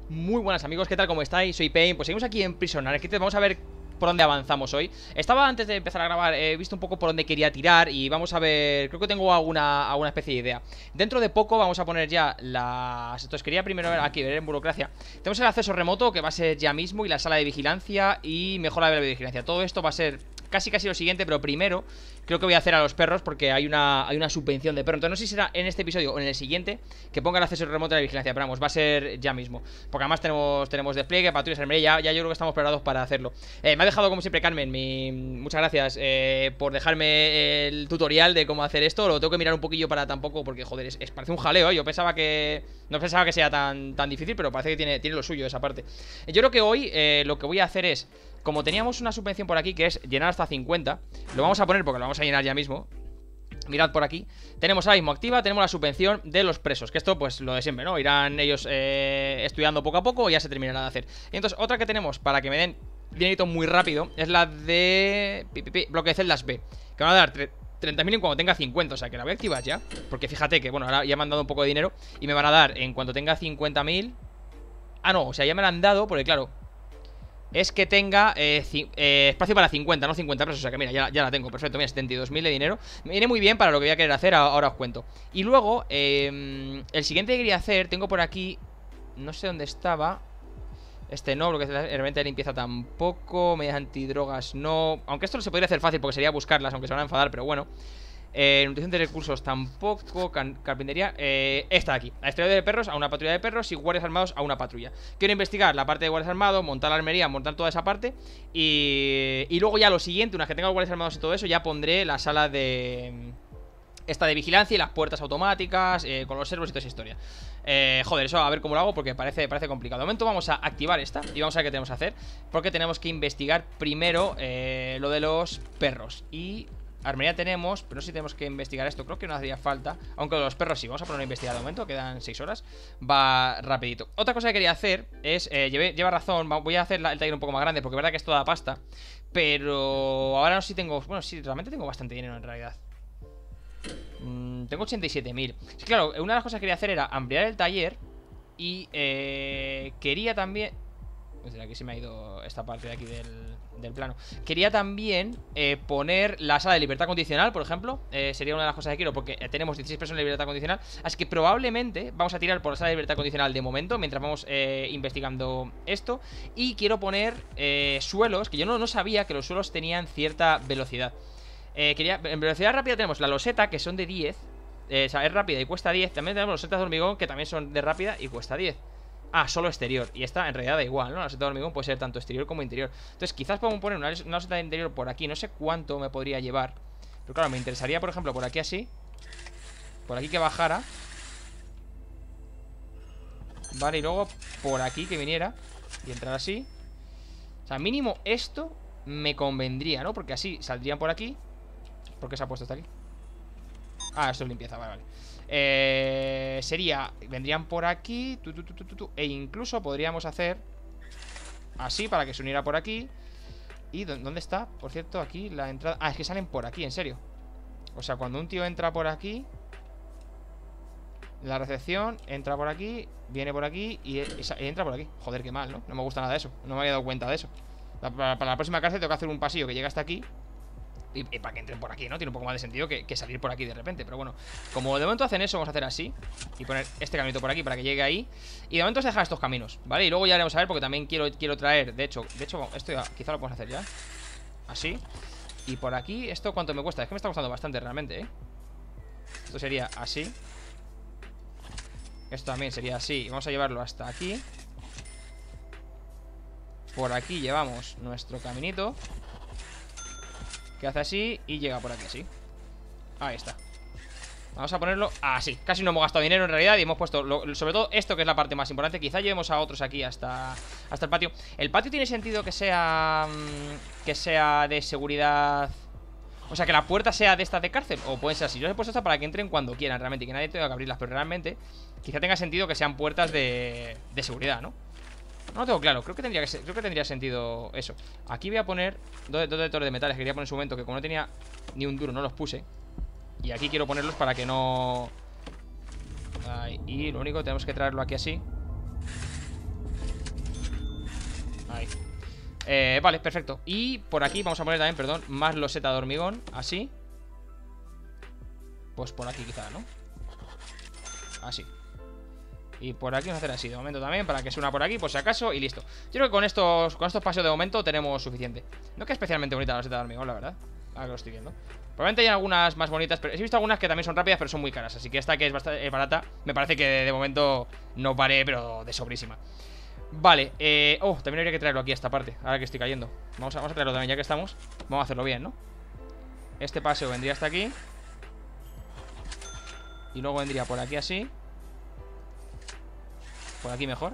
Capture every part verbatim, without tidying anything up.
Muy buenas amigos, ¿qué tal? ¿Cómo estáis? Soy Pain, pues seguimos aquí en Prisoner Architect. Vamos a ver por dónde avanzamos hoy. Estaba antes de empezar a grabar, he visto un poco por dónde quería tirar y vamos a ver, creo que tengo alguna, alguna especie de idea. Dentro de poco vamos a poner ya las... Entonces quería primero ver aquí, ver en burocracia. Tenemos el acceso remoto que va a ser ya mismo y la sala de vigilancia y mejora de vigilancia. Todo esto va a ser casi casi lo siguiente, pero primero creo que voy a hacer a los perros porque hay una, hay una subvención de perros. Entonces no sé si será en este episodio o en el siguiente que ponga el acceso remoto de la vigilancia, pero vamos, va a ser ya mismo. Porque además tenemos, tenemos despliegue, patrullas, armería, ya, ya yo creo que estamos preparados para hacerlo. eh, Me ha dejado como siempre Carmen, mi... muchas gracias eh, por dejarme el tutorial de cómo hacer esto. Lo tengo que mirar un poquillo para tampoco, porque joder, es, es parece un jaleo, ¿eh? Yo pensaba que... No pensaba que sea tan, tan difícil, pero parece que tiene, tiene lo suyo esa parte. Yo creo que hoy eh, lo que voy a hacer es... Como teníamos una subvención por aquí que es llenar hasta cincuenta, lo vamos a poner porque lo vamos a llenar ya mismo. Mirad por aquí, tenemos ahora mismo activa, tenemos la subvención de los presos. Que esto pues lo de siempre, ¿no? Irán ellos eh, estudiando poco a poco y ya se terminará de hacer. Y entonces otra que tenemos para que me den dinerito muy rápido es la de pi, pi, pi, bloque de celdas B, que van a dar treinta mil en cuando tenga cincuenta, o sea que la voy a activar ya. Porque fíjate que, bueno, ahora ya me han dado un poco de dinero y me van a dar en cuanto tenga cincuenta mil. Ah, no, o sea, ya me la han dado porque claro, es que tenga eh, eh, espacio para cincuenta, no cincuenta pesos. O sea que mira, ya, ya la tengo, perfecto, mira, setenta y dos mil de dinero. Me viene muy bien para lo que voy a querer hacer, ahora os cuento. Y luego, eh, el siguiente que quería hacer, tengo por aquí, no sé dónde estaba. Este no, porque realmente de limpieza tampoco, medidas antidrogas no. Aunque esto no se podría hacer fácil porque sería buscarlas, aunque se van a enfadar, pero bueno. Eh, nutrición de recursos tampoco. Carpintería, eh, esta de aquí, a estrella de perros a una patrulla de perros y guardias armados a una patrulla. Quiero investigar la parte de guardias armados, montar la armería, montar toda esa parte. Y, y luego ya lo siguiente, una vez que tenga los guardias armados y todo eso, ya pondré la sala de... Esta de vigilancia y las puertas automáticas, eh, con los servos y toda esa historia. eh, Joder, eso a ver cómo lo hago porque parece, parece complicado. De momento vamos a activar esta y vamos a ver qué tenemos que hacer, porque tenemos que investigar primero eh, lo de los perros. Y... armería tenemos, pero no sé si tenemos que investigar esto. Creo que no hacía falta, aunque los perros sí. Vamos a poner a investigar de momento, quedan seis horas. Va rapidito. Otra cosa que quería hacer es, eh, lleve, lleva razón, voy a hacer la, el taller un poco más grande, porque es verdad que es toda pasta. Pero ahora no sé si tengo... Bueno, sí, realmente tengo bastante dinero en realidad. mm, Tengo ochenta y siete mil. Sí, claro, una de las cosas que quería hacer era ampliar el taller. Y eh, quería también... Aquí se me ha ido esta parte de aquí del, del plano. Quería también eh, poner la sala de libertad condicional, por ejemplo. eh, Sería una de las cosas que quiero, porque tenemos dieciséis personas de libertad condicional. Así que probablemente vamos a tirar por la sala de libertad condicional de momento, mientras vamos eh, investigando esto. Y quiero poner eh, suelos, que yo no, no sabía que los suelos tenían cierta velocidad. eh, quería, En velocidad rápida tenemos la loseta, que son de diez. eh, O sea, es rápida y cuesta diez. También tenemos losetas de hormigón, que también son de rápida y cuesta diez. Ah, solo exterior. Y esta en realidad da igual, ¿no? La loseta de hormigón puede ser tanto exterior como interior. Entonces quizás podemos poner una, una loseta de interior por aquí. No sé cuánto me podría llevar, pero claro, me interesaría, por ejemplo, por aquí así. Por aquí que bajara. Vale, y luego por aquí que viniera y entrar así. O sea, mínimo esto me convendría, ¿no? Porque así saldrían por aquí. ¿Por qué se ha puesto hasta aquí? Ah, esto es limpieza, vale, vale. Eh, sería, vendrían por aquí tu, tu, tu, tu, tu, e incluso podríamos hacer así para que se uniera por aquí. ¿Y dónde está? Por cierto, aquí la entrada. Ah, es que salen por aquí, en serio. O sea, cuando un tío entra por aquí, la recepción entra por aquí, viene por aquí y, y, y entra por aquí. Joder, qué mal, ¿no? No me gusta nada de eso, no me había dado cuenta de eso. la, para, para la próxima cárcel tengo que hacer un pasillo que llega hasta aquí. Y, y para que entren por aquí, ¿no? Tiene un poco más de sentido que, que salir por aquí de repente. Pero bueno, como de momento hacen eso, vamos a hacer así y poner este caminito por aquí para que llegue ahí. Y de momento se deja estos caminos, ¿vale? Y luego ya haremos a ver, porque también quiero, quiero traer. De hecho, de hecho, esto ya, quizá lo podemos hacer ya. Así. Y por aquí, ¿esto cuánto me cuesta? Es que me está costando bastante realmente, ¿eh? Esto sería así. Esto también sería así. Y vamos a llevarlo hasta aquí. Por aquí llevamos nuestro caminito, que hace así y llega por aquí así. Ahí está. Vamos a ponerlo así. Casi no hemos gastado dinero en realidad y hemos puesto lo, sobre todo esto, que es la parte más importante. Quizá llevemos a otros aquí hasta, hasta el patio. El patio tiene sentido que sea Que sea de seguridad. O sea, que la puerta sea de estas de cárcel. O puede ser así. Yo he puesto esta para que entren cuando quieran realmente, y que nadie tenga que abrirlas. Pero realmente quizá tenga sentido que sean puertas de, de seguridad, ¿no? No lo tengo claro, creo que tendría que ser, creo que tendría sentido eso. Aquí voy a poner dos, dos detectores de metales que quería poner en su momento, que como no tenía ni un duro no los puse. Y aquí quiero ponerlos para que no... Ahí. Y lo único que tenemos que traerlo aquí así. Ahí. eh, Vale, perfecto. Y por aquí vamos a poner también, perdón, más loseta de hormigón. Así. Pues por aquí quizá, ¿no? Así. Y por aquí vamos a hacer así de momento también, para que se una por aquí, por si acaso, y listo. Yo creo que con estos, con estos pasos de momento tenemos suficiente. No que especialmente bonita la loseta de hormigón, la verdad. Ahora que lo estoy viendo. Probablemente hay algunas más bonitas, pero he visto algunas que también son rápidas, pero son muy caras. Así que esta, que es bastante es barata, me parece que de, de momento no vale, pero de sobrísima. Vale, eh... oh, también habría que traerlo aquí a esta parte, ahora que estoy cayendo. Vamos a, vamos a traerlo también, ya que estamos. Vamos a hacerlo bien, ¿no? Este paseo vendría hasta aquí. Y luego vendría por aquí así. Por aquí mejor.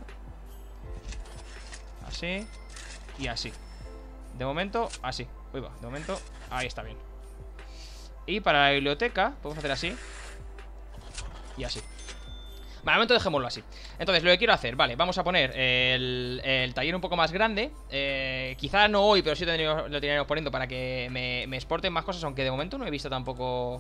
Así. Y así. De momento, así. Uy, va, de momento, ahí está bien. Y para la biblioteca podemos hacer así. Y así. Vale, de momento dejémoslo así. Entonces, lo que quiero hacer, vale, vamos a poner el, el taller un poco más grande. eh, Quizá no hoy, pero sí tendríamos, lo tendríamos poniendo para que me, me exporten más cosas. Aunque de momento no he visto tampoco...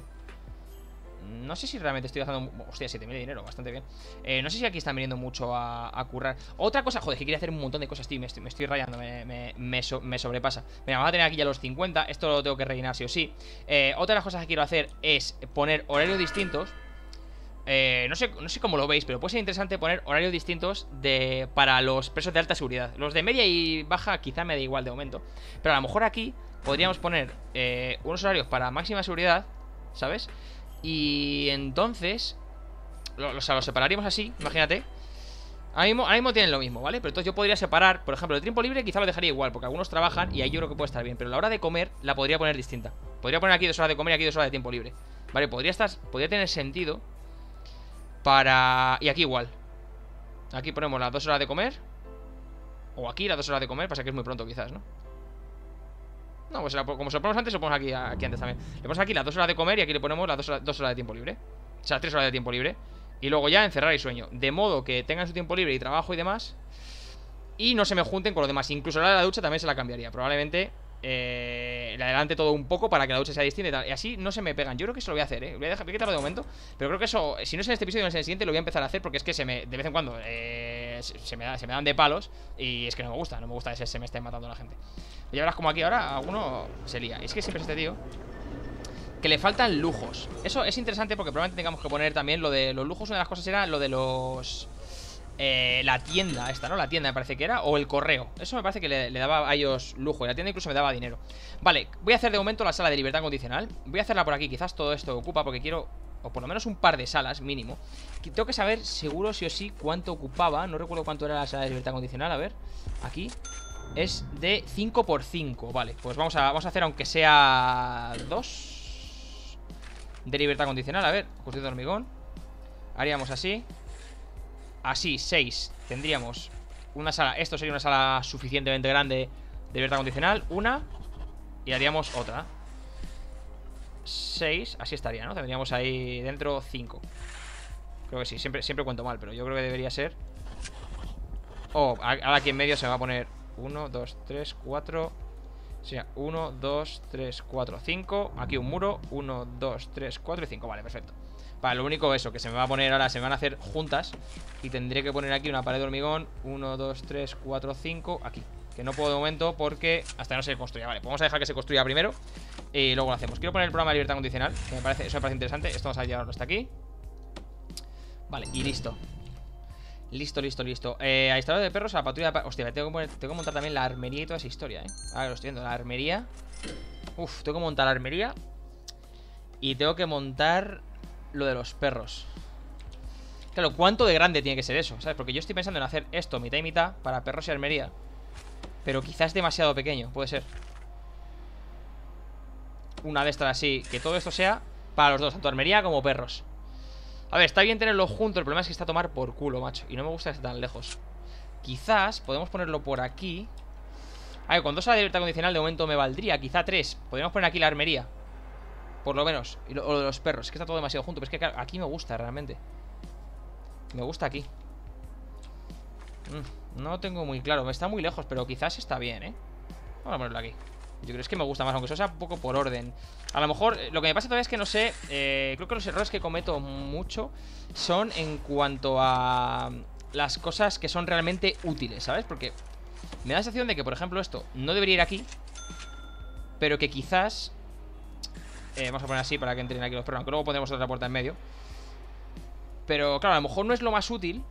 No sé si realmente estoy gastando... Hostia, siete mil de dinero, bastante bien. eh, No sé si aquí están viniendo mucho a, a currar. Otra cosa, joder, que quería hacer un montón de cosas, tío. Me estoy, me estoy rayando, me, me, me, so, me sobrepasa. Mira, vamos a tener aquí ya los cincuenta. Esto lo tengo que rellenar sí o sí. eh, Otra de las cosas que quiero hacer es poner horarios distintos. eh, no, sé, no sé cómo lo veis, pero puede ser interesante poner horarios distintos de, para los presos de alta seguridad. Los de media y baja quizá me da igual de momento. Pero a lo mejor aquí podríamos poner eh, unos horarios para máxima seguridad, ¿sabes? Y entonces lo, o sea, los separaríamos así, imagínate. Ahora mismo, ahora mismo tienen lo mismo, ¿vale? Pero entonces yo podría separar, por ejemplo, el tiempo libre quizá lo dejaría igual, porque algunos trabajan y ahí yo creo que puede estar bien. Pero la hora de comer la podría poner distinta. Podría poner aquí dos horas de comer y aquí dos horas de tiempo libre, ¿vale? Podría estar, podría tener sentido para... Y aquí igual. Aquí ponemos las dos horas de comer. O aquí las dos horas de comer, pasa que es muy pronto quizás, ¿no? No, pues la, como se lo ponemos antes, lo ponemos aquí, aquí antes también. Le ponemos aquí las dos horas de comer y aquí le ponemos las dos horas, dos horas de tiempo libre. O sea, tres horas de tiempo libre. Y luego ya encerrar y sueño. De modo que tengan su tiempo libre y trabajo y demás. Y no se me junten con los demás. Incluso la de la ducha también se la cambiaría. Probablemente eh, le adelante todo un poco para que la ducha sea distinta y tal. Y así no se me pegan. Yo creo que eso lo voy a hacer, ¿eh? Voy a, dejar, voy a quitarlo de momento. Pero creo que eso, si no es en este episodio, no es en el siguiente, lo voy a empezar a hacer. Porque es que se me, de vez en cuando eh, se, me da, se me dan de palos. Y es que no me gusta. No me gusta ese se me esté matando a la gente. Y verás como aquí ahora alguno se lía. Es que siempre es este tío que le faltan lujos. Eso es interesante porque probablemente tengamos que poner también lo de los lujos. Una de las cosas era lo de los... Eh, la tienda esta, ¿no? La tienda me parece que era. O el correo. Eso me parece que le, le daba a ellos lujo. Y la tienda incluso me daba dinero. Vale, voy a hacer de momento la sala de libertad condicional. Voy a hacerla por aquí. Quizás todo esto ocupa porque quiero... O por lo menos un par de salas mínimo. Tengo que saber seguro sí o sí cuánto ocupaba. No recuerdo cuánto era la sala de libertad condicional. A ver, aquí es de cinco por cinco. Vale, pues vamos a, vamos a hacer aunque sea dos de libertad condicional. A ver, cuestión de hormigón. Haríamos así. Así, seis. Tendríamos una sala. Esto sería una sala suficientemente grande de libertad condicional. Una. Y haríamos otra. seis, así estaría, ¿no? Tendríamos ahí dentro cinco. Creo que sí, siempre, siempre cuento mal, pero yo creo que debería ser. Oh, ahora aquí en medio se me va a poner uno, dos, tres, cuatro. O sea, uno, dos, tres, cuatro, cinco. Aquí un muro, uno, dos, tres, cuatro y cinco. Vale, perfecto. Vale, lo único eso, que se me va a poner ahora, se me van a hacer juntas. Y tendré que poner aquí una pared de hormigón. uno, dos, tres, cuatro, cinco. Aquí, que no puedo de momento porque hasta no se construya. Vale, pues vamos a dejar que se construya primero y luego lo hacemos. Quiero poner el programa de libertad condicional, que me parece, eso me parece interesante. Esto vamos a llevarlo hasta aquí. Vale, y listo. Listo, listo, listo. Eh, Aistador de perros a la patrulla de perros. Hostia, tengo que, poner, tengo que montar también la armería y toda esa historia, eh. Ahora lo estoy viendo, la armería. Uf, tengo que montar la armería. Y tengo que montar lo de los perros. Claro, ¿cuánto de grande tiene que ser eso? ¿Sabes? Porque yo estoy pensando en hacer esto mitad y mitad para perros y armería. Pero quizás es demasiado pequeño, puede ser. Una de estas así, que todo esto sea para los dos, tanto armería como perros. A ver, está bien tenerlo junto, el problema es que está a tomar por culo, macho. Y no me gusta que esté tan lejos. Quizás podemos ponerlo por aquí. A ver, con dos a la libertad condicional de momento me valdría, quizá tres. Podríamos poner aquí la armería, por lo menos, y lo, o lo de los perros, es que está todo demasiado junto. Pero es que claro, aquí me gusta realmente. Me gusta aquí. mm, No tengo muy claro, está muy lejos, pero quizás está bien, ¿eh? Vamos a ponerlo aquí. Yo creo que me gusta más, aunque eso sea un poco por orden. A lo mejor, lo que me pasa todavía es que no sé, eh, creo que los errores que cometo mucho son en cuanto a las cosas que son realmente útiles, ¿sabes? Porque Me da la sensación de que, por ejemplo, esto no debería ir aquí, pero que quizás eh, vamos a poner así para que entren aquí los perros, aunque luego pondremos otra puerta en medio. Pero claro, a lo mejor no es lo más útil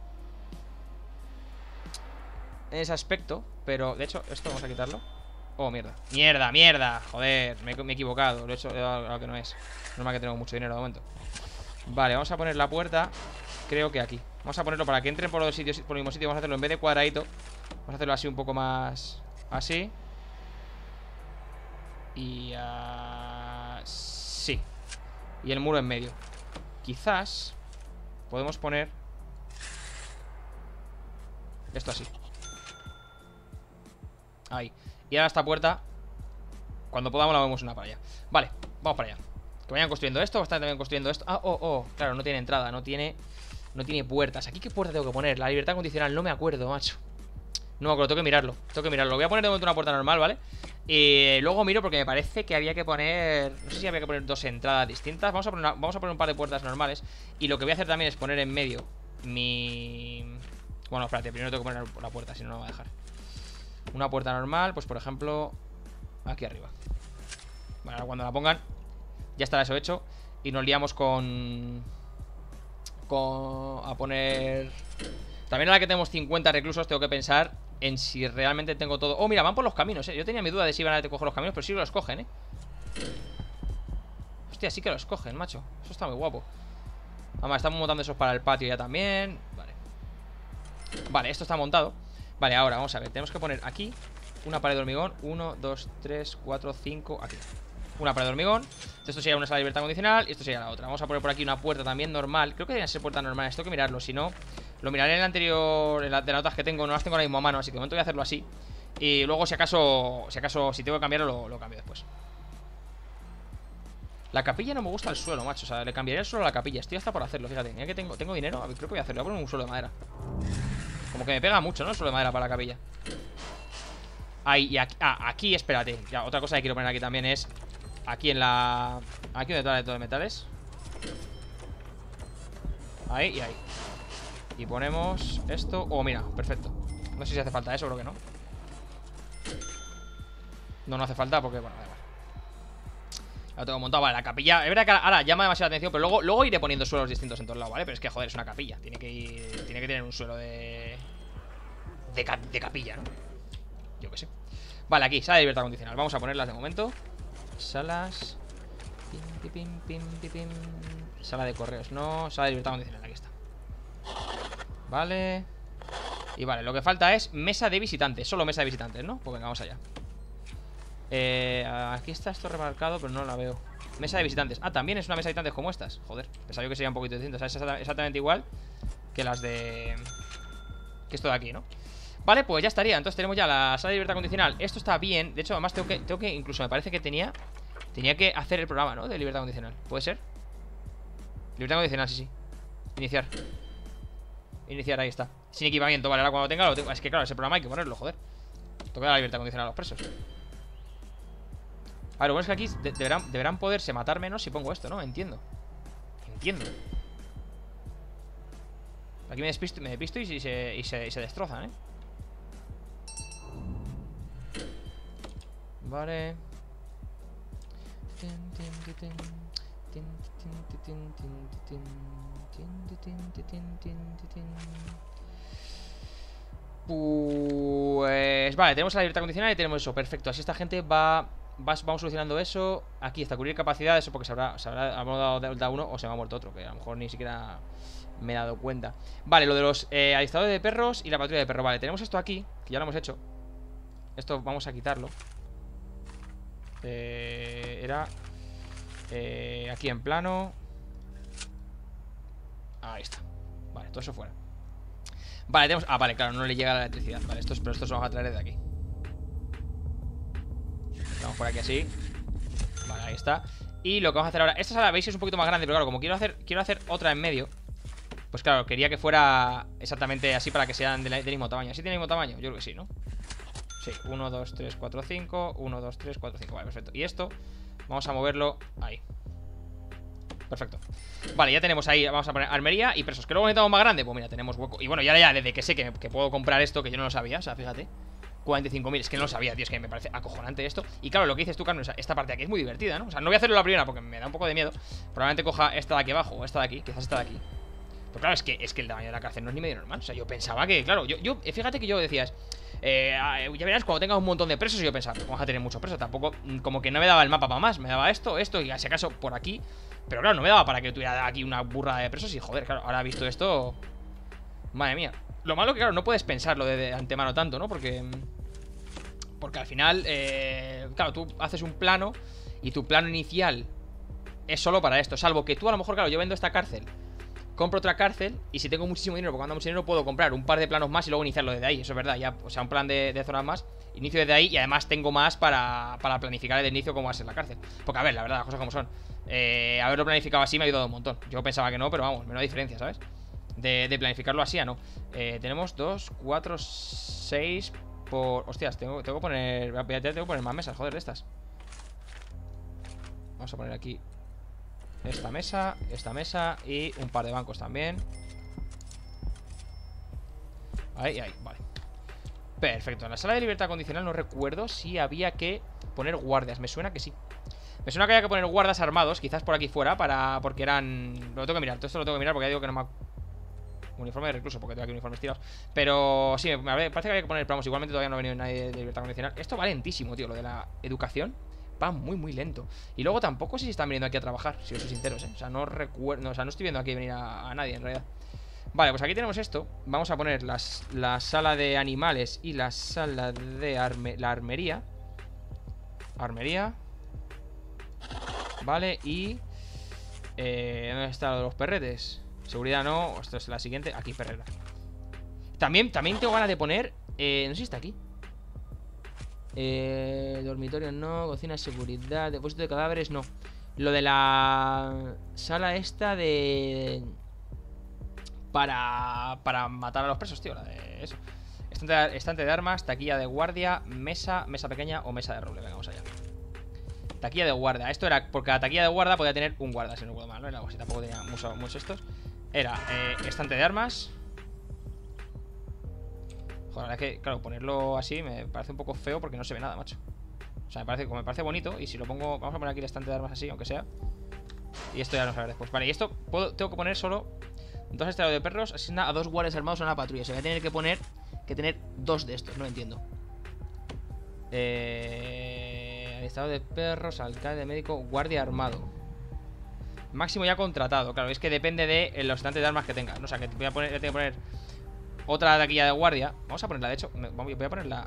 en ese aspecto, pero de hecho, esto vamos a quitarlo. Oh, mierda, mierda, mierda. Joder, me, me he equivocado, lo he hecho a lo que no es. Normal que tengo mucho dinero de momento. Vale, vamos a poner la puerta, creo que aquí. Vamos a ponerlo para que entren por los sitios, por el mismo sitio. Vamos a hacerlo en vez de cuadradito, vamos a hacerlo así un poco más. Así. Y así. Y el muro en medio. Quizás podemos poner esto así. Ahí. Y ahora esta puerta, cuando podamos la movemos una para allá. Vale, vamos para allá. Que vayan construyendo esto, están también construyendo esto. Ah, oh, oh, claro, no tiene entrada, no tiene No tiene puertas. ¿Aquí qué puerta tengo que poner? La libertad condicional, no me acuerdo, macho. No me acuerdo, tengo que mirarlo. Tengo que mirarlo, voy a poner de momento una puerta normal, ¿vale? Y luego miro porque me parece que había que poner... No sé si había que poner dos entradas distintas. Vamos a poner, una... Vamos a poner un par de puertas normales. Y lo que voy a hacer también es poner en medio mi... Bueno, espérate, primero tengo que poner la puerta, si no, no me va a dejar. Una puerta normal, pues por ejemplo aquí arriba. Bueno, ahora cuando la pongan ya estará eso hecho. Y nos liamos con... Con... A poner... También ahora que tenemos cincuenta reclusos tengo que pensar en si realmente tengo todo. Oh, mira, van por los caminos, eh. Yo tenía mi duda de si iban a coger los caminos, pero sí los cogen, eh. Hostia, sí que los cogen, macho. Eso está muy guapo. Además, estamos montando esos para el patio ya también. Vale. Vale, esto está montado. Vale, ahora vamos a ver, tenemos que poner aquí una pared de hormigón, uno, dos, tres, cuatro, cinco, aquí. Una pared de hormigón. Esto sería una sala de libertad condicional y esto sería la otra. Vamos a poner por aquí una puerta también normal. Creo que deberían ser puertas normales, tengo que mirarlo. Si no, lo miraré en el anterior, en la, de las notas que tengo. No las tengo ahora mismo a mano, así que de momento voy a hacerlo así. Y luego si acaso, si acaso, si tengo que cambiarlo, lo, lo cambio después. La capilla no me gusta el suelo, macho. O sea, le cambiaría el suelo a la capilla. Estoy hasta por hacerlo, fíjate. Mira que tengo, tengo dinero, a ver, creo que voy a hacerlo. Voy a poner un suelo de madera. Como que me pega mucho, ¿no? El suelo de madera para la capilla. Ahí, y aquí, ah, aquí, espérate. Ya, otra cosa que quiero poner aquí también es aquí en la... Aquí donde está de todo de metales. Ahí y ahí. Y ponemos esto. Oh, mira, perfecto. No sé si hace falta eso, creo que no. No, no hace falta porque, bueno, da igual. Lo tengo montado, vale, la capilla. Es verdad que ahora llama demasiada atención, pero luego, luego iré poniendo suelos distintos en todos lados, ¿vale? Pero es que, joder, es una capilla. Tiene que ir, tiene que tener un suelo de... De, cap, de capilla, ¿no? Yo qué sé. Vale, aquí, sala de libertad condicional. Vamos a ponerlas de momento. Salas. Pim, pim, pim, pim, pim. Sala de correos, no. Sala de libertad condicional, aquí está. Vale. Y vale, lo que falta es mesa de visitantes. Solo mesa de visitantes, ¿no? Pues venga, vamos allá. Eh, aquí está esto remarcado, pero no la veo. Mesa de visitantes. Ah, también es una mesa de visitantes como estas. Joder, pensaba yo que sería un poquito distinto. O sea, es exactamente igual que las de... Que esto de aquí, ¿no? Vale, pues ya estaría. Entonces tenemos ya la sala de libertad condicional. Esto está bien. De hecho, además tengo que, tengo que incluso me parece que tenía Tenía que hacer el programa, ¿no? De libertad condicional. ¿Puede ser? Libertad condicional, sí, sí. Iniciar. Iniciar, ahí está. Sin equipamiento, vale, ahora cuando tenga lo tengo. Es que claro, ese programa hay que ponerlo, joder. Toca la libertad condicional a los presos. A ver, lo bueno es que aquí de deberán, deberán poderse matar menos si pongo esto, ¿no? Entiendo. Entiendo. Aquí me despisto, me despisto y, se, y, se, y se destrozan, ¿eh? Vale. Pues... Vale, tenemos la libertad condicional y tenemos eso, perfecto. Así esta gente va... va vamos solucionando eso. Aquí está, cubrir capacidad, eso porque se habrá, se habrá, habrá dado delta uno o se me ha muerto otro, que a lo mejor ni siquiera me he dado cuenta. Vale, lo de los eh, adiestradores de perros y la patrulla de perros. Vale, tenemos esto aquí, que ya lo hemos hecho. Esto vamos a quitarlo. Eh, era... Eh, aquí en plano. Ahí está. Vale, todo eso fuera. Vale, tenemos... Ah, vale, claro, no le llega la electricidad. Vale, estos, pero estos los vamos a traer de aquí. Vamos por aquí así. Vale, ahí está. Y lo que vamos a hacer ahora... Esta sala, veis, es un poquito más grande, pero claro, como quiero hacer quiero hacer otra en medio, pues claro, quería que fuera exactamente así para que sean del mismo tamaño. ¿Así tiene el mismo tamaño? Yo creo que sí, ¿no? Sí, uno, dos, tres, cuatro, cinco. uno, dos, tres, cuatro, cinco. Vale, perfecto. Y esto vamos a moverlo ahí. Perfecto. Vale, ya tenemos ahí, vamos a poner armería y presos. ¿Que luego necesitamos más grande? Pues mira, tenemos hueco. Y bueno, ya, ya desde que sé que, que puedo comprar esto, que yo no lo sabía, o sea, fíjate. cuarenta y cinco mil, es que no lo sabía, tío, es que me parece acojonante esto. Y claro, lo que dices tú, Carmen, o sea, esta parte de aquí es muy divertida, ¿no? O sea, no voy a hacerlo la primera porque me da un poco de miedo. Probablemente coja esta de aquí abajo o esta de aquí, quizás esta de aquí. Pero claro, es que, es que el tamaño de la cárcel no es ni medio normal. O sea, yo pensaba que, claro, yo, yo fíjate que yo decías, eh, ya verás cuando tengas un montón de presos. Y yo pensaba, pues vamos a tener muchos presos. Tampoco, como que no me daba el mapa para más. Me daba esto, esto y si acaso por aquí. Pero claro, no me daba para que tuviera aquí una burrada de presos. Y joder, claro, ahora visto esto, madre mía. Lo malo que, claro, no puedes pensarlo de, de antemano tanto, ¿no? Porque Porque al final, eh, claro, tú haces un plano y tu plano inicial es solo para esto. Salvo que tú, a lo mejor, claro, yo vendo esta cárcel, compro otra cárcel y si tengo muchísimo dinero, porque cuando tengo mucho dinero puedo comprar un par de planos más y luego iniciarlo desde ahí. Eso es verdad, ya, o sea, un plan de, de zonas más, inicio desde ahí y además tengo más para, para planificar el inicio cómo va a ser la cárcel. Porque, a ver, la verdad, las cosas como son, eh, haberlo planificado así me ha ayudado un montón. Yo pensaba que no, pero vamos, menos diferencia, ¿sabes? De, de planificarlo así a no. eh, Tenemos dos, cuatro, seis por... Hostias, tengo, tengo que poner... Ya tengo que poner más mesas, joder, de estas. Vamos a poner aquí esta mesa, esta mesa y un par de bancos también. Ahí, ahí, vale. Perfecto, en la sala de libertad condicional no recuerdo si había que poner guardias. Me suena que sí. Me suena que había que poner guardas armados, quizás por aquí fuera, para... Porque eran... Lo tengo que mirar, todo esto lo tengo que mirar porque ya digo que no me... Uniforme de recluso, porque tengo aquí uniformes tirados. Pero sí, me parece que había que poner, pero vamos, igualmente todavía no ha venido nadie de libertad condicional. Esto va lentísimo, tío, lo de la educación va muy, muy lento. Y luego tampoco sé si están viniendo aquí a trabajar, si os soy sinceros, ¿eh? O sea, no recuerdo, o sea, no estoy viendo aquí venir a, a nadie, en realidad. Vale, pues aquí tenemos esto. Vamos a poner las, la sala de animales y la sala de arme, la armería. Armería. Vale, y... Eh, ¿dónde está los perretes? Seguridad no, esto es la siguiente. Aquí, perrera. También, también tengo ganas de poner eh, no sé si está aquí. eh, Dormitorio no, cocina, seguridad, depósito de cadáveres, no. Lo de la sala esta de... Para, para matar a los presos, tío, la de eso. Estante, estante de armas, taquilla de guardia, mesa, mesa pequeña o mesa de roble. Venga, vamos allá. Taquilla de guardia. Esto era porque la taquilla de guardia podía tener un guarda, si no recuerdo mal, ¿no? Era algo así, tampoco tenía muchos mucho estos. Era eh, estante de armas. Joder, es que, claro, ponerlo así me parece un poco feo porque no se ve nada, macho. O sea, me parece, como me parece bonito. Y si lo pongo, vamos a poner aquí el estante de armas así, aunque sea. Y esto ya lo sabré después. Vale, y esto puedo, tengo que poner solo dos estelados de perros. Asigna a dos guardias armados a una patrulla. Se va a tener que poner, que tener dos de estos, no entiendo. Eh... Estado de perros, alcalde, médico, guardia armado. Máximo ya contratado, claro, es que depende de los estantes de armas que tengas, ¿no? O sea, que voy a poner, voy a tener que poner otra taquilla de guardia. Vamos a ponerla, de hecho, voy a ponerla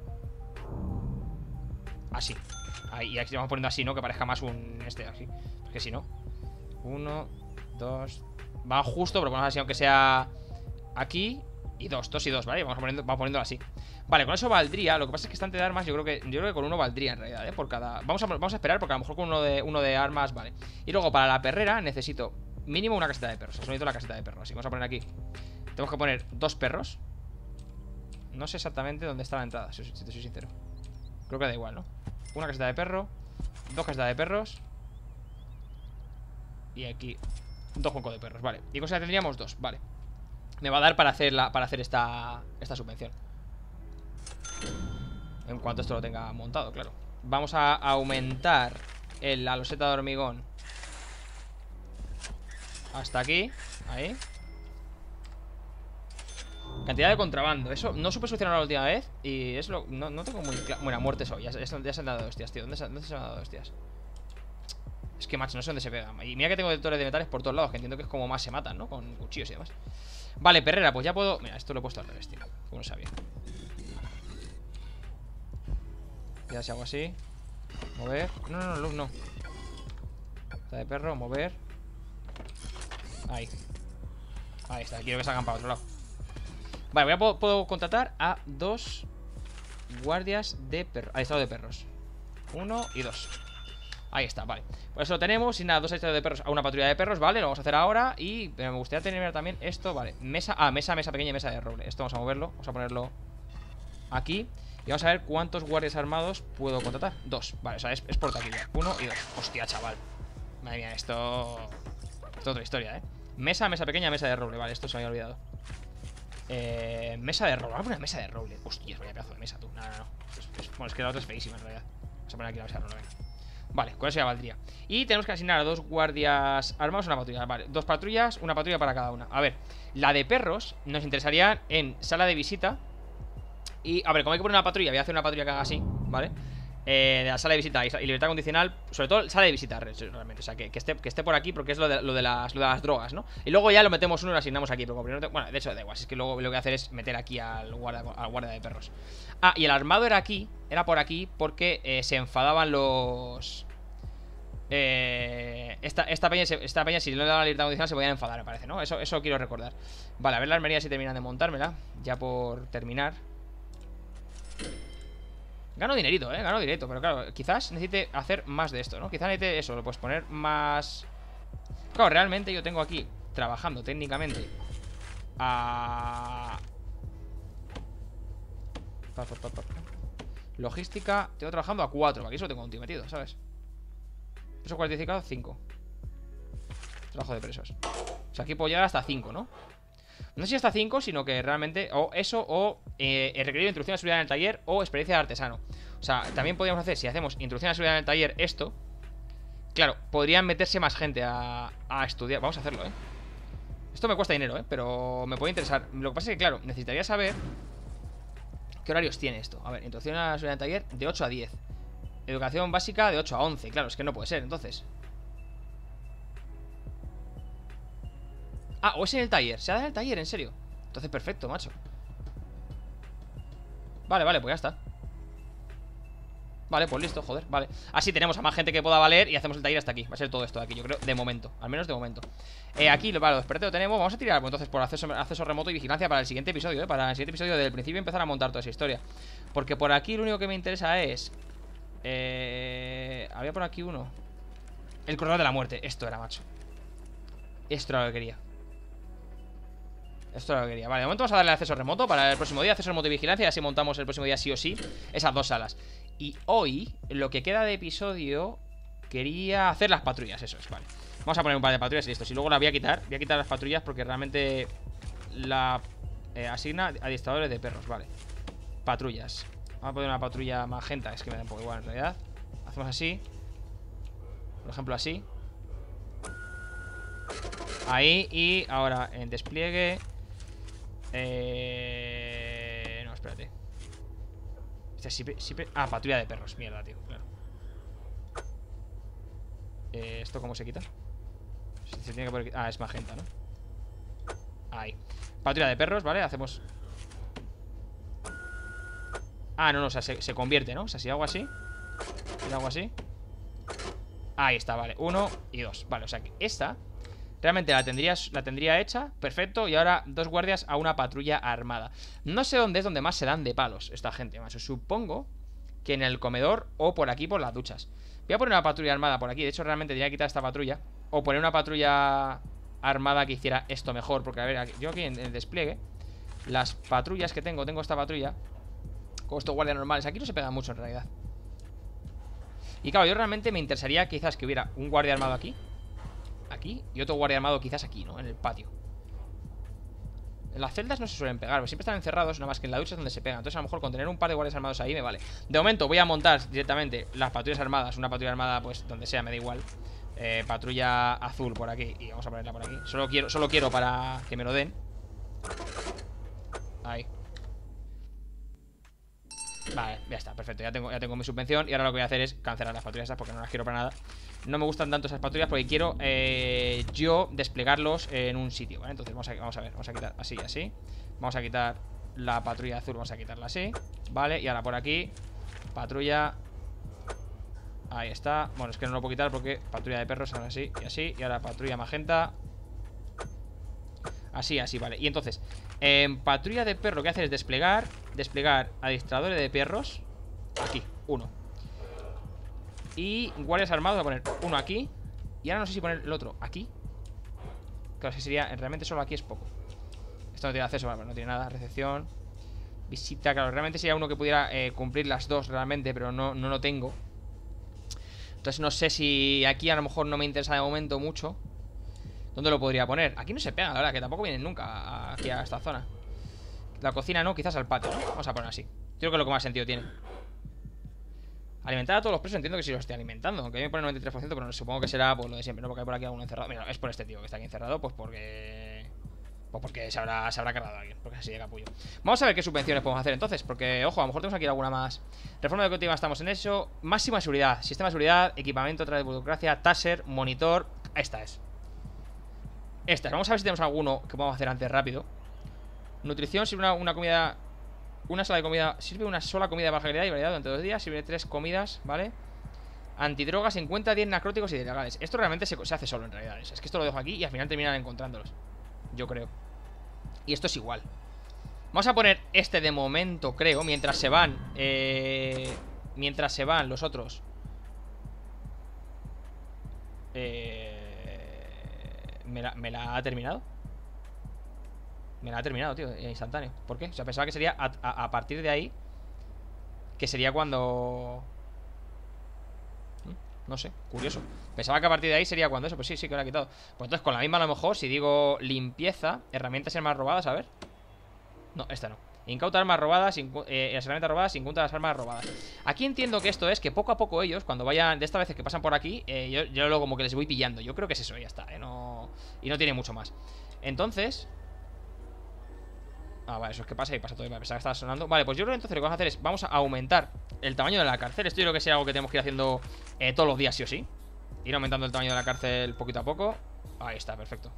así. Ahí, y aquí vamos poniendo así, ¿no? Que parezca más un este así. Porque si no, uno, dos. Va justo, pero ponemos así, aunque sea aquí. Y dos, dos y dos, ¿vale? Vamos poniendo, vamos poniéndolo así. Vale, con eso valdría. Lo que pasa es que estante de armas, yo creo que yo creo que con uno valdría en realidad, ¿eh? Por cada... Vamos a, vamos a esperar porque a lo mejor con uno de, uno de armas, vale. Y luego para la perrera necesito mínimo una caseta de perros. Eso necesito la caseta de perros. Así que vamos a poner aquí. Tenemos que poner dos perros. No sé exactamente dónde está la entrada, si, si te soy sincero. Creo que da igual, ¿no? Una caseta de perro, dos casetas de perros. Y aquí dos juncos de perros, vale. Y cosa tendríamos dos, vale. Me va a dar para hacer, la, para hacer esta, esta subvención. En cuanto esto lo tenga montado, claro. Vamos a aumentar el, la loseta de hormigón hasta aquí. Ahí. Cantidad de contrabando. Eso no supe solucionar la última vez. Y es lo... No, no tengo muy claro. Bueno, muerte soy. Ya, ya, ya se han dado hostias, tío. ¿Dónde se, ¿Dónde se han dado hostias? Es que, macho, no sé dónde se pega. Y mira que tengo detectores de metales por todos lados. Que entiendo que es como más se matan, ¿no? Con cuchillos y demás. Vale, perrera, pues ya puedo... Mira, esto lo he puesto al revés, tío. Como no sabía. Ya si hago así. Mover. No, no, no, luz no. Está de perro, mover. Ahí. Ahí está, quiero que salgan para otro lado. Vale, voy a, puedo, puedo contratar a dos guardias de perros. Adiestrado de perros. Uno y dos. Ahí está, vale. Pues eso lo tenemos. Y nada, dos adiestrados de perros a una patrulla de perros, vale. Lo vamos a hacer ahora. Y pero me gustaría tener también esto, vale. Mesa, ah, mesa, mesa pequeña y mesa de roble. Esto vamos a moverlo. Vamos a ponerlo aquí. Y vamos a ver cuántos guardias armados puedo contratar. Dos, vale, o sea, es, es por taquilla. Uno y dos, hostia, chaval. Madre mía, esto... Esto es otra historia, eh. Mesa, mesa pequeña, mesa de roble, vale, esto se me había olvidado. Eh, mesa de roble. Vamos a poner mesa de roble. Hostia, vaya pedazo de mesa, tú. No, no, no. Es, es, bueno, es que la otra es feísima en realidad. Vamos a poner aquí la mesa de roble, venga. Vale, con eso ya valdría. Y tenemos que asignar a dos guardias armados una patrulla. Vale, dos patrullas, una patrulla para cada una. A ver, la de perros nos interesaría en sala de visita. Y, a ver, como hay que poner una patrulla, voy a hacer una patrulla que haga así, ¿vale? Eh, de la sala de visita y, y libertad condicional. Sobre todo sala de visita, realmente. O sea, que, que, esté, que esté por aquí porque es lo de, lo, de las, lo de las drogas, ¿no? Y luego ya lo metemos uno y lo asignamos aquí. Pero primero te, bueno, de hecho da igual. Es que luego lo que voy a hacer es meter aquí al guardia, al guardia de perros. Ah, y el armado era aquí. Era por aquí porque eh, se enfadaban los... Eh, esta, esta, peña, esta peña, si no le da la libertad condicional, se podían enfadar, me parece, ¿no? Eso, eso quiero recordar. Vale, a ver la armería si terminan de montármela. Ya por terminar. Gano dinerito, eh, gano dinerito. Pero claro, quizás necesite hacer más de esto, ¿no? Quizás necesite eso, pues poner más... Claro, realmente yo tengo aquí trabajando técnicamente a... Pa, pa, pa, pa. Logística, tengo trabajando a cuatro. Aquí solo tengo un tío metido, ¿sabes? Preso cualificado, cinco. Trabajo de presos. O sea, aquí puedo llegar hasta cinco, ¿no? No sé si hasta cinco, sino que realmente... O eso, o eh, el requerido de introducción a seguridad en el taller, o experiencia de artesano. O sea, también podríamos hacer, si hacemos introducción a seguridad en el taller, esto. Claro, podrían meterse más gente a, a estudiar. Vamos a hacerlo, ¿eh? Esto me cuesta dinero, ¿eh? Pero me puede interesar. Lo que pasa es que, claro, necesitaría saber qué horarios tiene esto. A ver, introducción a seguridad en el taller de ocho a diez. Educación básica de ocho a once. Claro, es que no puede ser, entonces. Ah, o es en el taller. Se ha dado en el taller, en serio. Entonces perfecto, macho. Vale, vale, pues ya está. Vale, pues listo, joder, vale. Así tenemos a más gente que pueda valer y hacemos el taller hasta aquí. Va a ser todo esto de aquí, yo creo, de momento. Al menos de momento. eh, Aquí, vale, los expertos lo tenemos. Vamos a tirar, pues entonces, por acceso, acceso remoto y vigilancia para el siguiente episodio, ¿eh? Para el siguiente episodio, del principio empezar a montar toda esa historia. Porque por aquí lo único que me interesa es... Eh... Había por aquí uno. El corredor de la muerte, esto era, macho. Esto era lo que quería. Esto era lo que quería. Vale, de momento vamos a darle acceso remoto para el próximo día. Acceso remoto y vigilancia. Y así montamos el próximo día sí o sí esas dos salas. Y hoy, lo que queda de episodio, quería hacer las patrullas. Eso es, vale. Vamos a poner un par de patrullas y listo. Y luego las voy a quitar. Voy a quitar las patrullas porque realmente la eh, asigna adiestradores de perros, vale. Patrullas. Vamos a poner una patrulla magenta. Es que me da un poco igual en realidad. Hacemos así. Por ejemplo así. Ahí. Y ahora en despliegue. Eh... No, espérate. Este siempre, siempre... Ah, patrulla de perros. Mierda, tío, claro. eh, ¿Esto cómo se quita? Se, se tiene que poner... Ah, es magenta, ¿no? Ahí. Patrulla de perros, ¿vale? Hacemos... Ah, no, no, o sea, se, se convierte, ¿no? O sea, si hago así y hago así. Ahí está, vale, uno y dos. Vale, o sea que esta realmente la tendría, la tendría hecha, perfecto. Y ahora dos guardias a una patrulla armada. No sé dónde es donde más se dan de palos esta gente, más. Supongo que en el comedor o por aquí por las duchas. Voy a poner una patrulla armada por aquí. De hecho, realmente tendría que quitar esta patrulla. O poner una patrulla armada que hiciera esto mejor. Porque, a ver, aquí, yo aquí en el despliegue, las patrullas que tengo, tengo esta patrulla con estos guardias normales. Aquí no se pega mucho en realidad. Y claro, yo realmente me interesaría quizás que hubiera un guardia armado aquí, aquí, y otro guardia armado quizás aquí, ¿no? En el patio. En las celdas no se suelen pegar, siempre están encerrados, nada más que en la ducha es donde se pegan. Entonces a lo mejor con tener un par de guardias armados ahí me vale. De momento voy a montar directamente las patrullas armadas. Una patrulla armada, pues donde sea, me da igual. eh, Patrulla azul por aquí. Y vamos a ponerla por aquí. Solo quiero, solo quiero para que me lo den. Ahí. Vale, ya está, perfecto, ya tengo, ya tengo mi subvención. Y ahora lo que voy a hacer es cancelar las patrullas esas porque no las quiero para nada. No me gustan tanto esas patrullas porque quiero eh, yo desplegarlos en un sitio, ¿vale? Entonces vamos a, vamos a ver, vamos a quitar así y así. Vamos a quitar la patrulla azul, vamos a quitarla así, vale, y ahora por aquí patrulla. Ahí está, bueno, es que no lo puedo quitar porque patrulla de perros, ahora sí y así. Y ahora patrulla magenta. Así, así, vale. Y entonces, en patrulla de perro lo que hace es desplegar Desplegar adiestradores de perros. Aquí, uno. Y guardias armados, voy a poner uno aquí. Y ahora no sé si poner el otro aquí. Claro, si sería, realmente solo aquí es poco. Esto no tiene acceso, vale, no tiene nada. Recepción, visita, claro, realmente sería uno que pudiera eh, cumplir las dos realmente, pero no, no lo tengo. Entonces no sé si aquí a lo mejor no me interesa de momento mucho. ¿Dónde lo podría poner? Aquí no se pega, la verdad, que tampoco vienen nunca aquí a esta zona. La cocina no, quizás al patio, ¿no? Vamos a poner así. Creo que es lo que más sentido tiene. Alimentar a todos los presos, entiendo que sí los estoy alimentando. Aunque a mí me pone noventa y tres por ciento, pero supongo que será por lo de siempre, ¿no? Porque hay por aquí alguno encerrado. Mira, es por este tío que está aquí encerrado, pues porque... Pues porque se habrá, se habrá cargado a alguien, porque es así de capullo. Vamos a ver qué subvenciones podemos hacer entonces, porque, ojo, a lo mejor tenemos aquí alguna más. Reforma educativa, estamos en eso. Máxima seguridad, sistema de seguridad, equipamiento, otra de burocracia, taser, monitor. Esta es. Esta es. Vamos a ver si tenemos alguno que podamos hacer antes rápido. Nutrición, sirve una, una comida... Una sala de comida, sirve una sola comida de baja calidad y variedad durante dos días. Sirve tres comidas, ¿vale? Antidrogas, encuentra diez narcóticos y ilegales. Esto realmente se, se hace solo en realidad. Es que esto lo dejo aquí y al final terminan encontrándolos, yo creo. Y esto es igual. Vamos a poner este de momento, creo. Mientras se van eh, Mientras se van los otros eh, ¿me, la, ¿Me la ha terminado? Me la ha terminado, tío, instantáneo. ¿Por qué? O sea, pensaba que sería a, a, a partir de ahí. Que sería cuando... No sé, curioso. Pensaba que a partir de ahí sería cuando eso. Pues sí, sí, que lo ha quitado. Pues entonces con la misma a lo mejor, si digo limpieza, herramientas y armas robadas, a ver. No, esta no. Incauta armas robadas, eh, las herramientas robadas, incauta las armas robadas. Aquí entiendo que esto es que poco a poco ellos, cuando vayan, de estas veces que pasan por aquí, eh, yo, yo luego como que les voy pillando. Yo creo que es eso, ya está, eh, no... Y no tiene mucho más. Entonces... Ah, vale, eso es que pasa y pasa todo. Y pensaba que estaba sonando. Vale, pues yo creo que entonces lo que vamos a hacer es... Vamos a aumentar el tamaño de la cárcel. Esto yo creo que sea algo que tenemos que ir haciendo eh, todos los días, sí o sí. Ir aumentando el tamaño de la cárcel poquito a poco. Ahí está, perfecto.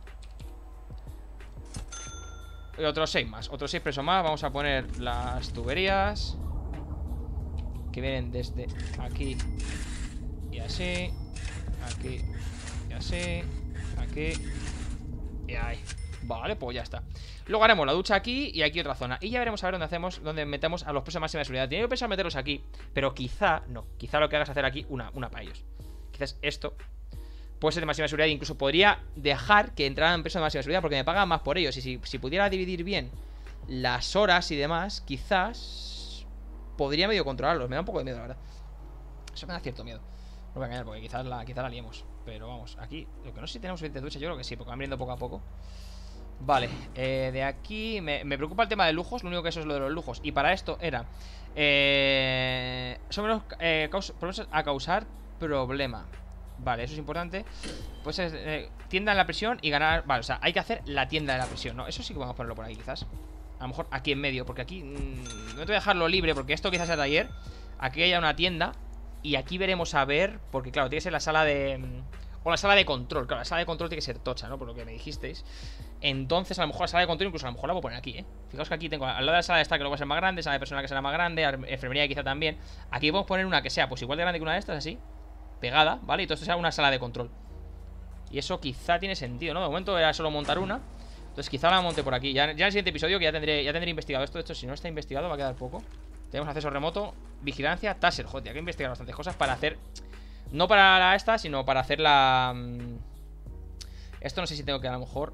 Y otros seis más. Otros seis presos más. Vamos a poner las tuberías que vienen desde aquí y así. Aquí y así. Aquí y ahí. Vale, pues ya está. Luego haremos la ducha aquí y aquí otra zona. Y ya veremos a ver dónde hacemos, dónde metemos a los presos máxima de seguridad. Tenía que pensar meterlos aquí, pero quizá no. Quizá lo que hagas es hacer aquí una, una para ellos. Quizás esto puede ser de máxima seguridad. Incluso podría dejar que entraran presos de máxima seguridad, porque me pagan más por ellos. Y si, si pudiera dividir bien las horas y demás, quizás podría medio controlarlos. Me da un poco de miedo, la verdad. Eso me da cierto miedo. No voy a engañar porque quizás la, quizás la liemos. Pero vamos, aquí, lo que no sé si tenemos suficiente ducha. Yo creo que sí, porque van viendo poco a poco. Vale, eh, de aquí me, me preocupa el tema de lujos. Lo único que eso es lo de los lujos. Y para esto era eh, son menos eh, caus a causar problema. Vale, eso es importante. Pues es eh, tienda en la prisión y ganar. Vale, o sea, hay que hacer la tienda de la prisión, ¿no? Eso sí que vamos a ponerlo por ahí quizás. A lo mejor aquí en medio, porque aquí mmm, no te voy a dejarlo libre, porque esto quizás sea taller. Aquí haya una tienda. Y aquí veremos a ver, porque claro, tiene que ser la sala de... O la sala de control, claro, la sala de control tiene que ser tocha, ¿no? Por lo que me dijisteis. Entonces, a lo mejor la sala de control, incluso a lo mejor la puedo poner aquí, ¿eh? Fijaos que aquí tengo, al lado de la sala de esta que luego va a ser más grande, sala de personal que será más grande, enfermería quizá también. Aquí podemos poner una que sea, pues igual de grande que una de estas, así, pegada, ¿vale? Y todo esto sea una sala de control. Y eso quizá tiene sentido, ¿no? De momento era solo montar una. Entonces quizá la monte por aquí. Ya, ya en el siguiente episodio, que ya tendré, ya tendré investigado esto. De hecho, si no está investigado, va a quedar poco. Tenemos acceso remoto, vigilancia, taser. Joder, hay que investigar bastantes cosas para hacer. No para la esta, sino para hacer la... Esto no sé si tengo que a lo mejor...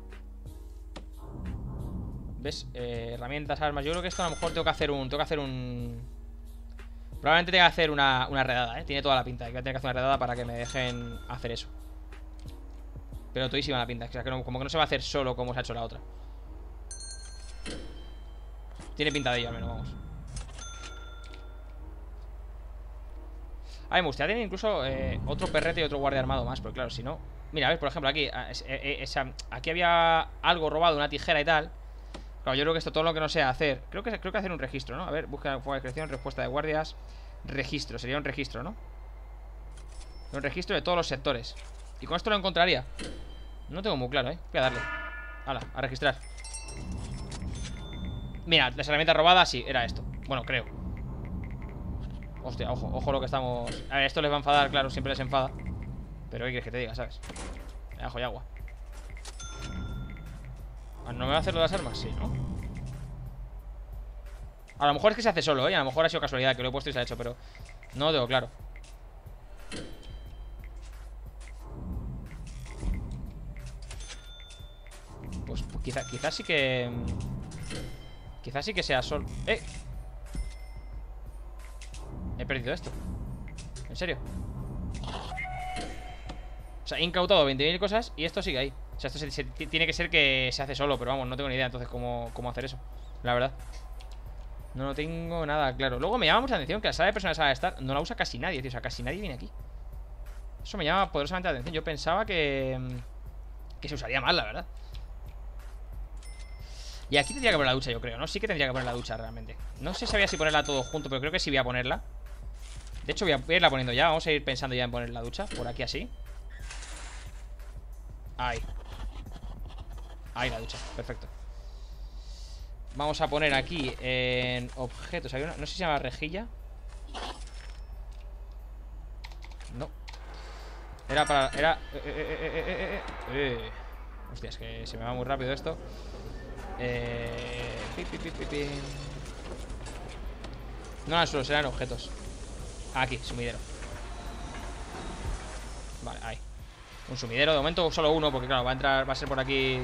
¿Ves? Eh, herramientas, armas. Yo creo que esto a lo mejor tengo que hacer un... Tengo que hacer un... Probablemente tenga que hacer una, una redada, ¿eh? Tiene toda la pinta de que voy a tener que hacer una redada para que me dejen hacer eso. Pero todísima la pinta. O sea, que no, como que no se va a hacer solo como se ha hecho la otra. Tiene pinta de ello al menos, vamos. A ver, me gustaría tener incluso eh, otro perrete y otro guardia armado más. Porque claro, si no... Mira, a ver, por ejemplo, aquí es, es, es, aquí había algo robado, una tijera y tal. Claro, yo creo que esto todo lo que no sea hacer. Creo que creo que hacer un registro, ¿no? A ver, busca fuga de discreción, respuesta de guardias. Registro, sería un registro, ¿no? Un registro de todos los sectores. ¿Y con esto lo encontraría? No tengo muy claro, ¿eh? Voy a darle. Hala, a registrar. Mira, las herramientas robadas, sí, era esto. Bueno, creo. Hostia, ojo, ojo lo que estamos... A ver, esto les va a enfadar, claro, siempre les enfada. Pero ¿qué quieres que te diga, sabes? Ajo y agua. ¿No me va a hacer lo de las armas? Sí, ¿no? A lo mejor es que se hace solo, ¿eh? A lo mejor ha sido casualidad que lo he puesto y se ha hecho, pero no lo tengo claro. Pues, pues quizás quizá sí que... Quizás sí que sea solo. ¡Eh! He perdido esto. ¿En serio? O sea, he incautado veinte mil cosas y esto sigue ahí. O sea, esto se, se, tiene que ser que se hace solo, pero vamos, no tengo ni idea entonces cómo, cómo hacer eso. La verdad. No lo tengo nada claro. Luego me llama mucha atención que la sala de personas a estar no la usa casi nadie, tío. O sea, casi nadie viene aquí. Eso me llama poderosamente la atención. Yo pensaba que... que se usaría más, la verdad. Y aquí tendría que poner la ducha, yo creo, ¿no? Sí que tendría que poner la ducha realmente. No sé si sabía si ponerla todo junto, pero creo que sí voy a ponerla. De hecho voy a irla poniendo ya. Vamos a ir pensando ya en poner la ducha. Por aquí así. Ahí. Ahí la ducha, perfecto. Vamos a poner aquí en objetos. Hay una, no sé si se llama rejilla. No. Era para... Era... Eh, eh, eh, eh, eh, eh. Hostia, es que se me va muy rápido esto. Eh... Pi, pi, pi, pi, pi. No eran suelos, eran objetos. Aquí, sumidero. Vale, ahí. Un sumidero, de momento solo uno, porque claro, va a entrar, va a ser por aquí.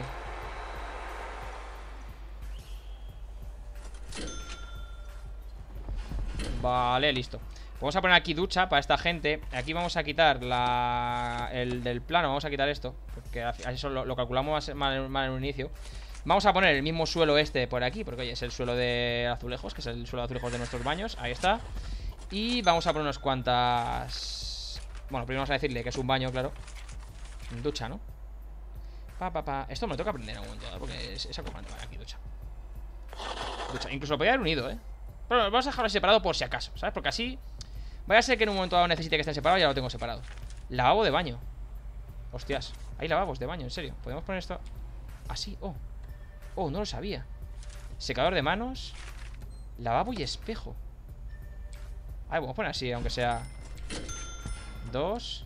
Vale, listo. Vamos a poner aquí ducha para esta gente. Aquí vamos a quitar la... el del plano, vamos a quitar esto, porque eso lo, lo calculamos mal, mal en un inicio. Vamos a poner el mismo suelo este por aquí, porque oye, es el suelo de azulejos, que es el suelo de azulejos de nuestros baños. Ahí está. Y vamos a poner unas cuantas... Bueno, primero vamos a decirle que es un baño, claro. Ducha, ¿no? Pa, pa, pa. Esto me lo toca aprender en un momento, ¿eh? Porque es, es acojonante. Vale, aquí ducha. Ducha. Incluso lo podría haber unido, ¿eh? Pero vamos a dejarlo separado por si acaso, ¿sabes? Porque así... Vaya a ser que en un momento dado necesite que estén separados. Ya lo tengo separado. Lavabo de baño. Hostias. Hay lavabos de baño, en serio. ¿Podemos poner esto así? Oh. Oh, no lo sabía. Secador de manos. Lavabo y espejo. A ver, vamos a poner así, aunque sea... Dos.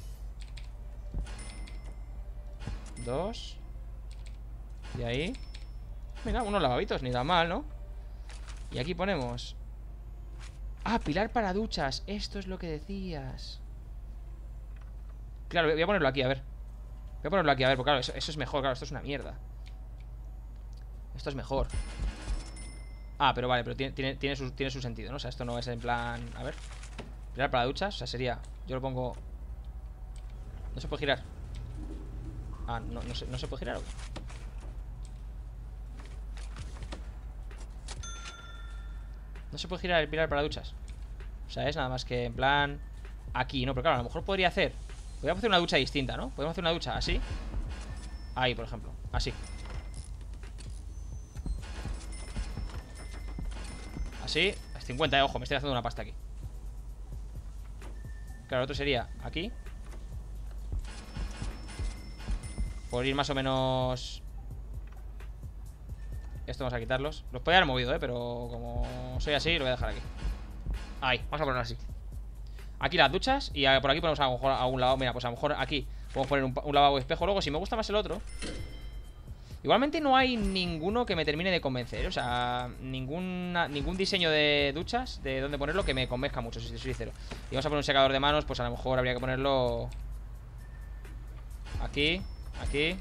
Dos. Y ahí. Mira, unos lavabitos, ni tan mal, ¿no? Y aquí ponemos... Ah, pilar para duchas. Esto es lo que decías. Claro, voy a ponerlo aquí, a ver. Voy a ponerlo aquí, a ver, porque claro, eso, eso es mejor. Claro, esto es una mierda. Esto es mejor. Ah, pero vale, pero tiene, tiene, tiene, su, tiene su sentido, ¿no? O sea, esto no es en plan... A ver. Pilar para duchas, o sea, sería... Yo lo pongo... No se puede girar. Ah, no, no, se, no se puede girar, ¿o qué? No se puede girar el pilar para duchas. O sea, es nada más que en plan... Aquí, ¿no? Pero claro, a lo mejor podría hacer... Podríamos hacer una ducha distinta, ¿no? Podemos hacer una ducha así. Ahí, por ejemplo, así. Así, es cincuenta, eh, ojo, me estoy haciendo una pasta aquí. Claro, el otro sería aquí. Por ir más o menos... Esto vamos a quitarlos. Los podía haber movido, eh, pero como soy así, lo voy a dejar aquí. Ahí, vamos a ponerlo así. Aquí las duchas y por aquí ponemos a lo mejor a un lado. Mira, pues a lo mejor aquí podemos poner un, un lavabo espejo. Luego, si me gusta más el otro... Igualmente no hay ninguno que me termine de convencer. O sea, ninguna, ningún diseño de duchas, de dónde ponerlo, que me convenzca mucho, si soy sincero. Y vamos a poner un secador de manos, pues a lo mejor habría que ponerlo... Aquí, aquí,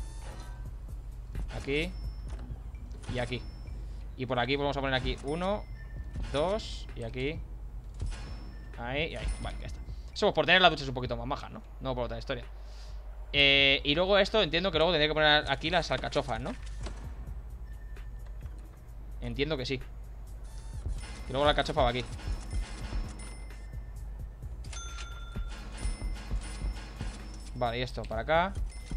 aquí y aquí. Y por aquí vamos a poner aquí uno, dos y aquí. Ahí y ahí, vale, ya está. Eso pues por tener las duchas un poquito más majas, ¿no? No por otra historia. Eh, y luego esto, entiendo que luego tendría que poner aquí las alcachofas, ¿no? Entiendo que sí. Y luego la alcachofa va aquí. Vale, y esto para acá.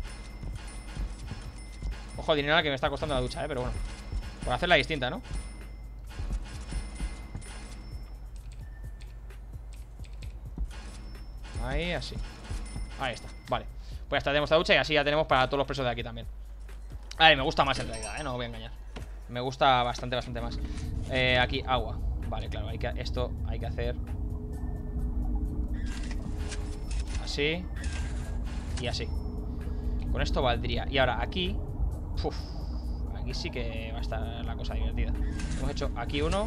Ojo al dinero que me está costando la ducha, eh, pero bueno. Por hacerla distinta, ¿no? Ahí, así. Ahí está, vale. Pues ya está, tenemos esta ducha y así ya tenemos para todos los presos de aquí también. A ver, me gusta más en realidad, ¿eh? No os voy a engañar. Me gusta bastante, bastante más. eh, Aquí, agua. Vale, claro, hay que, esto hay que hacer así. Y así. Con esto valdría. Y ahora aquí, uf, aquí sí que va a estar la cosa divertida. Hemos hecho aquí uno,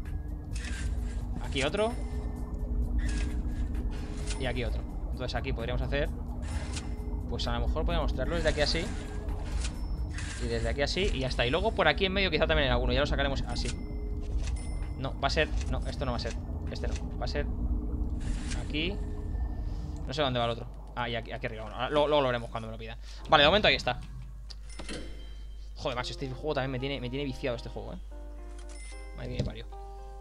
aquí otro y aquí otro. Entonces aquí podríamos hacer, pues a lo mejor podríamos traerlo desde aquí así y desde aquí así y ya está. Y luego por aquí en medio quizá también en alguno. Ya lo sacaremos así. No, va a ser, no, esto no va a ser. Este no, va a ser aquí. No sé dónde va el otro. Ah, y aquí, aquí arriba, bueno, luego, luego lo veremos cuando me lo pidan. Vale, de momento ahí está. Joder, macho, este juego también me tiene, me tiene viciado este juego, eh. Madre mía, parió.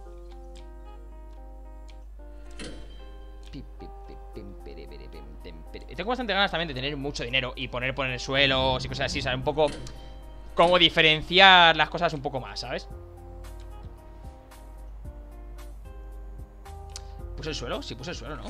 Tengo bastante ganas también de tener mucho dinero y poner, poner suelos y cosas así, ¿sabes? Un poco como diferenciar las cosas un poco más, ¿sabes? ¿Puse el suelo? Sí, puse el suelo, ¿no?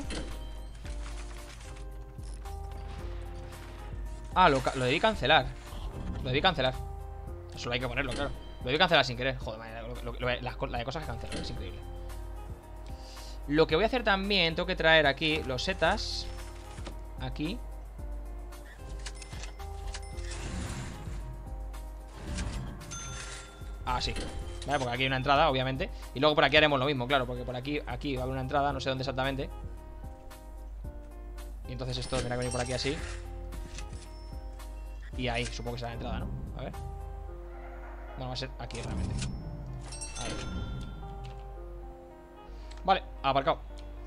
Ah, lo, lo debí cancelar. Lo debí cancelar. Eso hay que ponerlo, claro. Lo debí cancelar sin querer. Joder, madre, lo, lo, lo, la, la de cosas que cancelo, es increíble. Lo que voy a hacer también, tengo que traer aquí los setas. Aquí. Ah, sí. Vale, porque aquí hay una entrada, obviamente. Y luego por aquí haremos lo mismo, claro. Porque por aquí, aquí va a haber una entrada, no sé dónde exactamente. Y entonces esto tendrá que venir por aquí así. Y ahí, supongo que será la entrada, ¿no? A ver. Bueno, va a ser aquí realmente. Ahí. Vale, aparcado.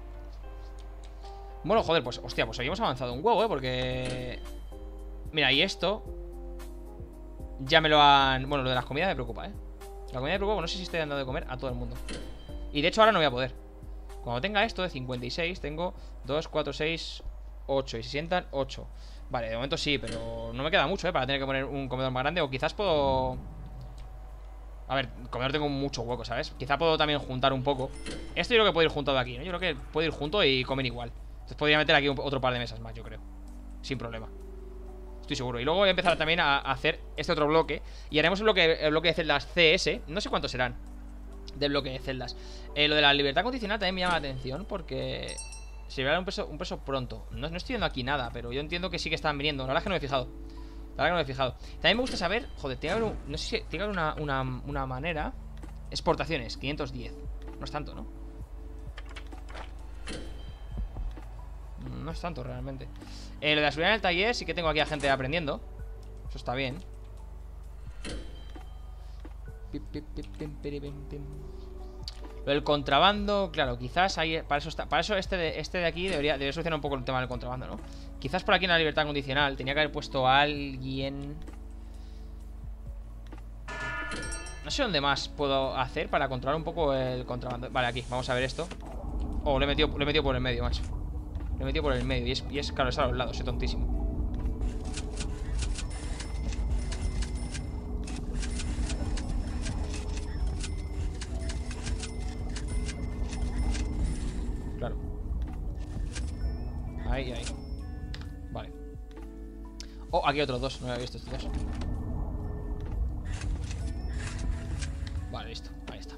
Bueno, joder, pues, hostia, pues hoy hemos avanzado un huevo, ¿eh? Porque... Mira, y esto ya me lo han... Bueno, lo de las comidas me preocupa, ¿eh? La comida me preocupa, no sé si estoy dando de comer a todo el mundo. Y de hecho ahora no voy a poder. Cuando tenga esto de cincuenta y seis, tengo dos, cuatro, seis, ocho. Y se sientan ocho. Vale, de momento sí, pero no me queda mucho, ¿eh? Para tener que poner un comedor más grande. O quizás puedo... A ver, comedor tengo mucho hueco, ¿sabes? Quizá puedo también juntar un poco. Esto yo creo que puede ir juntado aquí, ¿no? Yo creo que puede ir junto y comer igual. Entonces podría meter aquí un, otro par de mesas más, yo creo. Sin problema. Estoy seguro. Y luego voy a empezar también a, a hacer este otro bloque. Y haremos el bloque, el bloque de celdas C S. No sé cuántos serán del bloque de celdas. eh, Lo de la libertad condicional también me llama la atención, porque se verá un peso, un peso pronto. no, no estoy viendo aquí nada, pero yo entiendo que sí que están viniendo. La verdad es que no me he fijado. La verdad que no me he fijado. También me gusta saber, joder, tiene que haber un, no sé si tiene que haber una, una, una manera. Exportaciones, quinientos diez. No es tanto, ¿no? No es tanto realmente. eh, Lo de la seguridad en el taller, sí que tengo aquí a gente aprendiendo. Eso está bien. Lo del contrabando, claro, quizás ahí, para eso está, para eso este de, este de aquí debería, debería solucionar un poco el tema del contrabando, ¿no? Quizás por aquí en la libertad condicional tenía que haber puesto a alguien. No sé dónde más puedo hacer para controlar un poco el contrabando. Vale, aquí, vamos a ver esto. Oh, lo he metido, lo he metido por el medio, macho. Lo he metido por el medio y es, y es claro, es a los lados, soy tontísimo. Claro. Ahí, ahí. Vale. Oh, aquí hay otros dos, no había visto estos dos. Vale, listo, ahí está.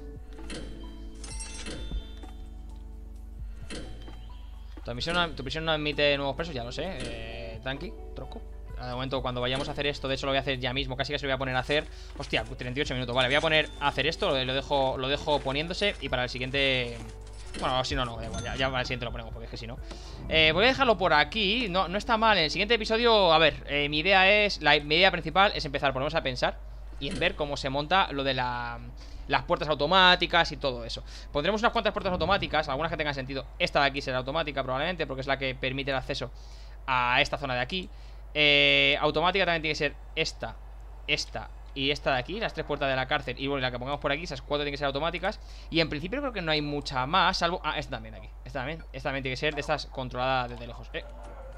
Tu misión, no, tu misión no admite nuevos presos, ya lo sé. eh, Tranqui, troco. De momento, cuando vayamos a hacer esto, de hecho lo voy a hacer ya mismo. Casi que se lo voy a poner a hacer. Hostia, treinta y ocho minutos. Vale, voy a poner a hacer esto. Lo dejo, lo dejo poniéndose. Y para el siguiente... Bueno, si no, no, da igual, ya, ya para el siguiente lo ponemos, porque es que si no eh, voy a dejarlo por aquí, no, no está mal. En el siguiente episodio, a ver, eh, mi idea es la, mi idea principal es empezar, ponemos a pensar y en ver cómo se monta lo de la, las puertas automáticas y todo eso. Pondremos unas cuantas puertas automáticas, algunas que tengan sentido. Esta de aquí será automática probablemente, porque es la que permite el acceso a esta zona de aquí. eh, Automática también tiene que ser esta, esta y esta de aquí, las tres puertas de la cárcel. Y bueno, la que pongamos por aquí, esas cuatro tienen que ser automáticas. Y en principio creo que no hay mucha más, salvo... Ah, esta también aquí, esta también, esta también tiene que ser de estas controladas desde lejos. eh.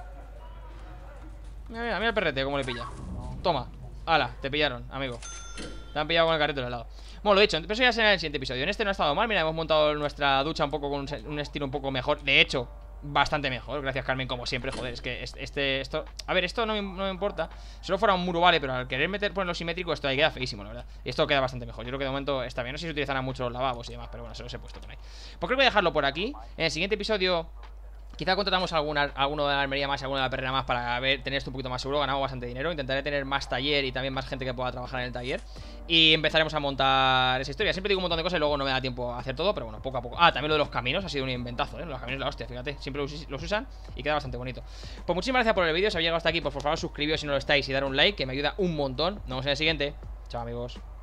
Mira, mira, mira el perrete, cómo le pilla. Toma, ala, te pillaron, amigo. Te han pillado con el carrito de lado. Bueno, lo dicho, eso ya será en el siguiente episodio. En este no ha estado mal, mira, hemos montado nuestra ducha un poco con un, un estilo un poco mejor. De hecho, bastante mejor, gracias Carmen, como siempre. Joder, es que este, esto, a ver, esto no me, no me importa. Si solo fuera un muro, vale, pero al querer meter ponerlo simétrico, esto ahí queda feísimo, la verdad. Y esto queda bastante mejor, yo creo que de momento está bien. No sé si se utilizarán mucho los lavabos y demás, pero bueno, se los he puesto por ahí. Pues creo que voy a dejarlo por aquí. En el siguiente episodio quizá contratamos alguna, alguno de la armería más, alguno de la perrera más, para ver, tener esto un poquito más seguro. Ganamos bastante dinero. Intentaré tener más taller y también más gente que pueda trabajar en el taller. Y empezaremos a montar esa historia. Siempre digo un montón de cosas y luego no me da tiempo a hacer todo, pero bueno, poco a poco. Ah, también lo de los caminos ha sido un inventazo, ¿eh? Los caminos de la hostia, fíjate. Siempre los, los usan y queda bastante bonito. Pues muchísimas gracias por el vídeo. Si habéis llegado hasta aquí, pues por favor suscribíos si no lo estáis y dar un like, que me ayuda un montón. Nos vemos en el siguiente. Chao, amigos.